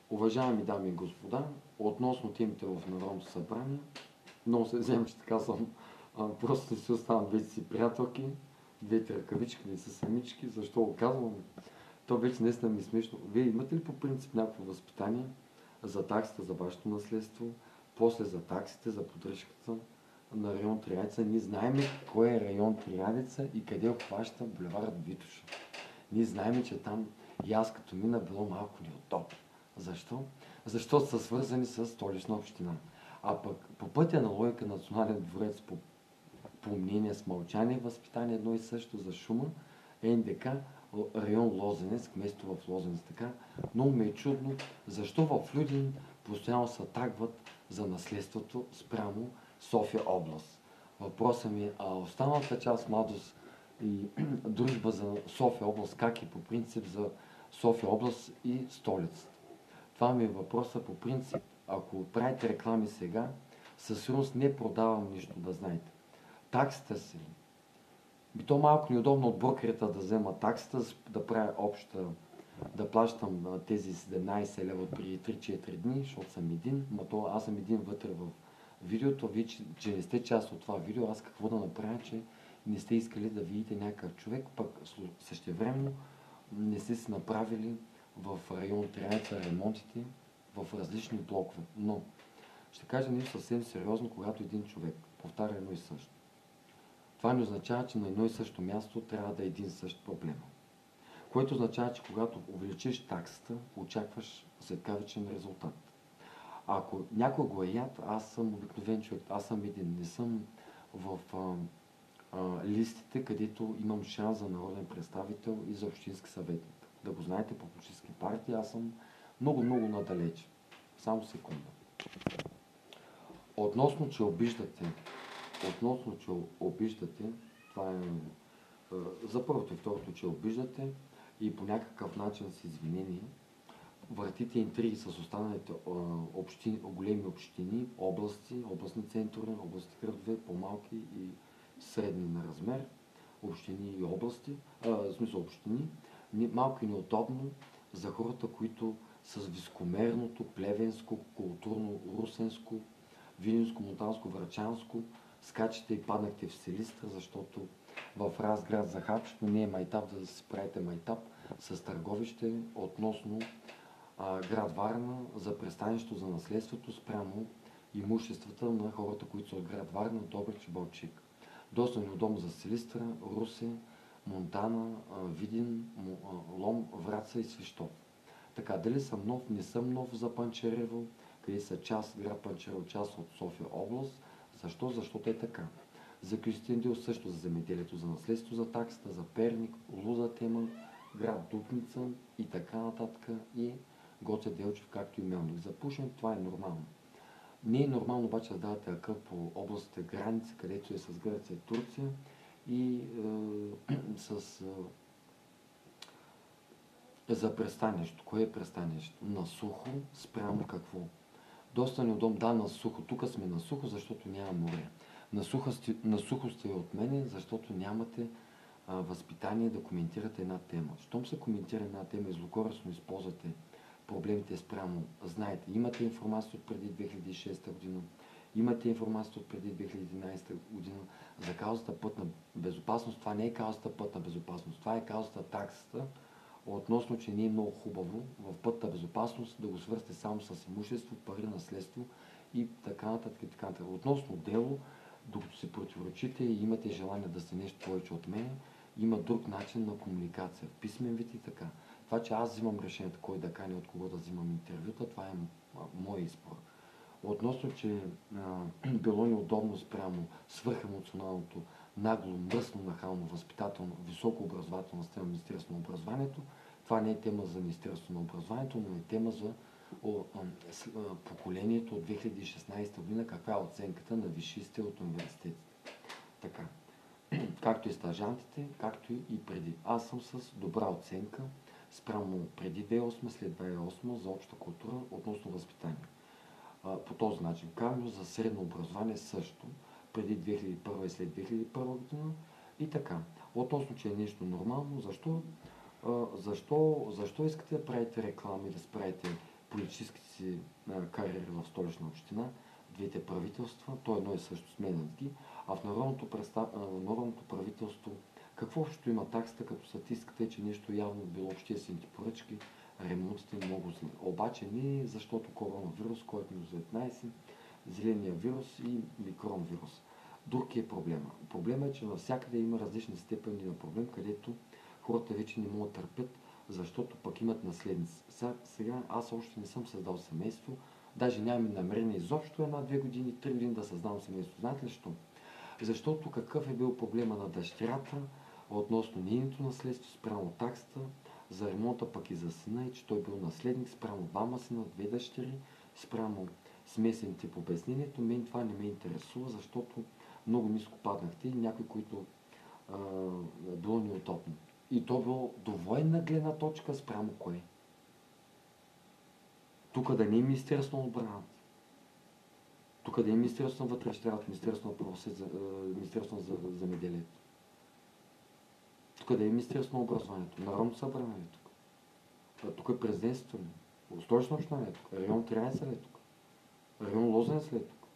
Уважаеми дами и господа, относно темите в Народното събрание, много се взема, че така съм. Просто не си оставам двете си приятелки, двете ръкавички не са самички. Защо го казвам? То вече наистина ми е смешно. Вие имате ли по принцип някакво възпитание за таксите за вашето наследство, после за таксите за поддръжката на район Триадица? Ние знаем кой е район Триадица и къде обхваща булевард Витоша. Ние знаем, че там и аз като мина било малко неудобно. Защо? Защото са свързани с Столична община. А пък по пътя на логика Национален дворец по мнение с мълчание, възпитание едно и също за шума, НДК, район Лозенец, кметство в Лозенец. Така, много ме е чудно, защо в Люлин постоянно се тагват за наследството спрямо София област. Въпросът ми е, а останалата част младост и дружба за София област, как е по принцип за София област и столицата? Това ми е въпроса по принцип. Ако правите реклами сега, със сигурност не продавам нищо, да знаете. Таксата си. Би то малко неудобно от брокерите да взема таксата, да правя обща, да плащам тези 17 лева при 3-4 дни, защото съм един, аз съм един вътре в видеото, вие, че не сте част от това видео, аз какво да направя, че не сте искали да видите някакъв човек, пък същевременно не сте си направили в район Триадица ремонтите в различни блокове. Но ще кажа нещо съвсем сериозно, когато един човек повтаря едно и също. Това не означава, че на едно и също място трябва да е един същ проблем. Което означава, че когато увеличиш таксата, очакваш светкавичен резултат. Ако някой го е яд, аз съм обикновен човек, аз съм един, не съм в листите, където имам шанс за народен представител и за общински съветник. Да го знаете, по политически партии аз съм много надалеч. Само секунда. Относно, че обиждате, това е за първото и второто, че обиждате и по някакъв начин с извинение, въртите интриги с останалите големи общини, области, областни центрове, областни градове, по-малки и средни на размер, общини и области, в смисъл общини, малко и неудобно за хората, които с високомерното, плевенско, културно, русенско, видинско, монтанско, врачанско скачате и паднахте в Силистра, защото в Разград захапчето не е майтап, да си правите майтап с търговище относно град Варна за пристанището за наследството спрямо имуществата на хората, които са от град Варна, Добрич и Балчик. Доста неудобно за Силистра, Русе, Монтана, Видин, Лом, Враца и Свищов. Така, дали съм нов, не съм нов за Панчарево, къде са град Панчарево, част от София област. Защо? Защото е така. За Кюстендил също, за земеделието, за наследство, за таксата, за Перник, Луза тема, град Дупница и така нататък, и Гоце Делчев, както и Мелник. За Пушен това е нормално. Не е нормално обаче да давате акъл по областите граници, където е с Гърция и Турция и за пристанището. Кое е пристанището? На сухо спрямо какво? Доста неудобно. Да, на сухо. Тук сме на сухо, защото няма море. На сухо сте от мене, защото нямате възпитание да коментирате една тема. Щом се коментира една тема и злокористно използвате проблемите спрямо, знаете, имате информация от преди 2006 година, имате информация от преди 2011 година за каузата пътна безопасност. Това не е каузата пътна безопасност, това е каузата таксата, относно, че не е много хубаво в пътна безопасност да го свързате само с имущество, пари, наследство и така нататък и така нататък. Относно дело, докато се противоречите и имате желание да сте нещо повече от мен, има друг начин на комуникация, в писмен вид и така. Това, че аз взимам решението кой да кани, от кого да взимам интервюта, това е мой избор. Относно, че било неудобно спрямо свръхемоционалното, нагло, мръсно, нахално, възпитателно, високо образователна система Министерство на образованието, това не е тема за Министерство на образованието, но е тема за поколението от 2016 година, каква е оценката на висшистите от университетите. Така. Както и стажантите, както и преди. Аз съм с добра оценка спрямо преди 2008, след 2008 за обща култура относно възпитание. По този начин. Карно за средно образование също, преди 2001 и след 2001 година и така. Относно, че е нещо нормално, защо искате да правите реклами, да справите политическите си кариери в Столична община, двете правителства, то едно и също сменят ги, а в народното правителство какво общо има таксата, като статистиката е, че нещо явно било обществените поръчки, ремонтите много зле. Обаче не защото коронавирус, COVID-19, зеления вирус и микронвирус. Друг е проблема. Проблема е, че навсякъде има различни степени на проблем, където хората вече не могат да търпят, защото пък имат наследници. Сега аз още не съм създал семейство, даже нямам намерение изобщо 1-2 години, 3 години да създавам семейство. Знаете ли защо? Защото какъв е бил проблема на дъщерята относно нейното наследство спрямо таксата, за ремонта пък и за сина, и че той бил наследник спрямо двама сина, 2 дъщери, спрямо смесен тип обяснението. Мен това не ме интересува, защото много ниско паднахте и някои, които било неудобно. И то било до военна гледна точка спрямо кое? Тук да не е Министерство на отбраната. Тук да е Министерство на вътрешните работи, Министерство на правосъдието, Министерство на земеделието. Тук да е Министерство на образованието. Народното събрание е тук. Тук е президентството ли? Столична община ли е тук? Район 13 ли е тук? Район Лозенец ли е тук?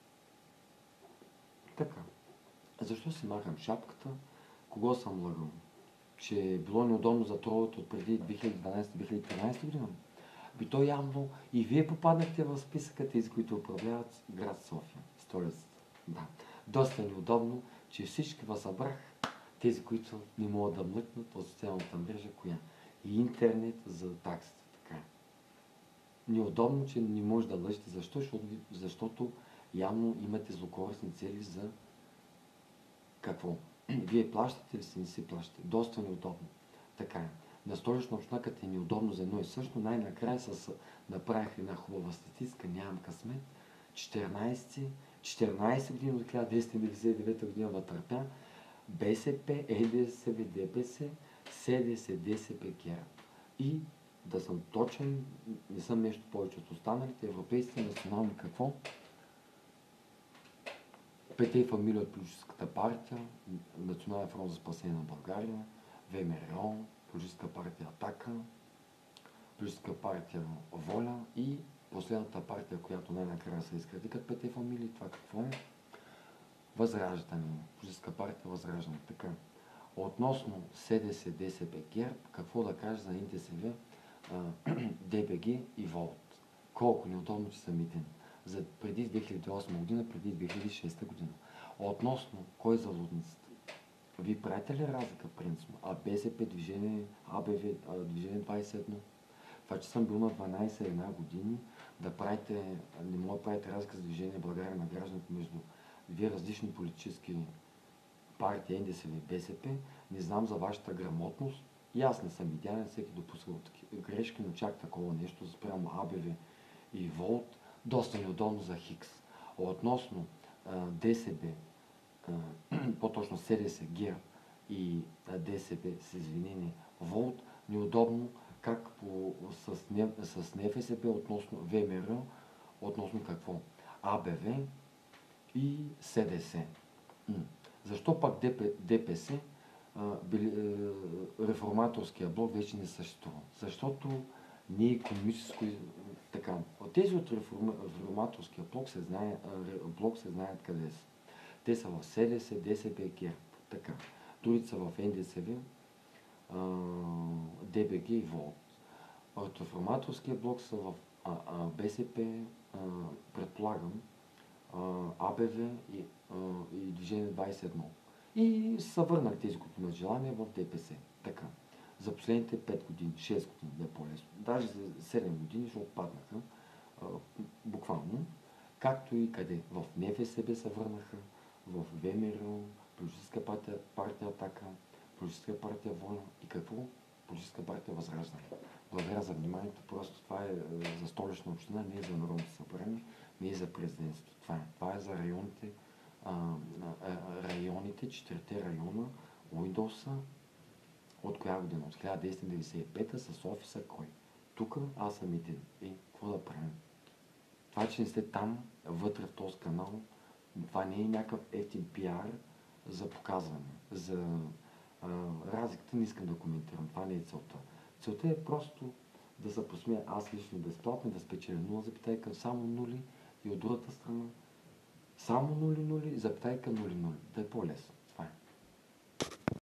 Така. Защо си махам шапката? Кого съм лъгал? Че е било неудобно за тролите от преди 2012-2013 година? Би то явно и вие попаднахте в списъка тези, които управляват град София, столицата. Да. Доста неудобно, че всички възсъбрах тези, които не могат да млъкнат от социалната мрежа, коя? И интернет за таксата. Така. Неудобно, че не може да лъжете. Защо? Защото явно имате злокористни цели за какво? Вие плащате ли си, не си плащате? Доста неудобно. Така е. На Столична община, като е неудобно за едно и също, най-накрая направих една хубава статистика, нямам късмет. 14 години от 1999 година вътърпя БСП, ЕДСБ, ДПС, СДС, ДСП, ГЕРБ. И да съм точен, не съм нещо повече от останалите, европейски национални какво? Пете фамилии от политическата партия, Национален фронт за спасение на България, ВМРО, политическа партия Атака, политическа партия Воля и последната партия, която най-накрая се изгради като пете фамилии, това какво е? Възраждане, политическа партия Възраждане. Така. Относно СДС, ДСБ, ГЕРБ, какво да кажа за НДСВ, ДБГ и ВОЛТ. Колко неудобно, че са митен. За преди 2008 година, преди 2006 година. Относно кой за лудниците? Вие правите ли разлика принципно? А БСП, движение, АБВ, движение 21? Това, че съм бил на 12-1 години, не мога да правите разлика с движение България на гражданите между две различни политически партии, НДСВ и БСП. Не знам за вашата грамотност. И аз не съм идеален, всеки допускал такива грешки, но чак такова нещо спрямо АБВ и ВОЛТ. Доста неудобно за Хикс. Относно ДСБ, по-точно СДС, ГЕРБ и ДСБ с извинение ВОЛТ, неудобно как с НФСБ относно ВМРО, относно какво? АБВ и СДС. Защо пак ДПС, реформаторския блок вече не съществува? Защото не е икономическо така. Тези от реформаторския блок се знаят къде са. Те са в СДС, ДСБ и ГЕРБ. Така. Другите са в НДСВ, ДБГ и ВОЛТ. От реформаторския блок са в БСП, предполагам, АБВ и Движение 21. И са върнах тези, които имат желание в ДПС. Така. За последните 5 години, 6 години, да е по-лесно. Даже за 7 години, защото отпаднаха буквално. Както и къде? В НФСБ се върнаха, в ВМРО, политическа партия Атака, политическа партия Воля и какво? Политическа партия Възраждане. Благодаря за вниманието. Просто това е за Столична община, не е за Народното събрание, не е за президентството. Това е за районите, 4 района, Уиндоуса, от коя година? От 1995 с офиса кой? Тук аз съм един. Какво да правим? Това, че не сте там, вътре в този канал, това не е някакъв ефтин пиар за показване. За разликата не искам да коментирам. Това не е целта. Целта е просто да се посмея аз лично безплатно и да спечеля 0,0, само нули и от другата страна само нули, нули, запетайка, нули, нули. Да е по-лесно.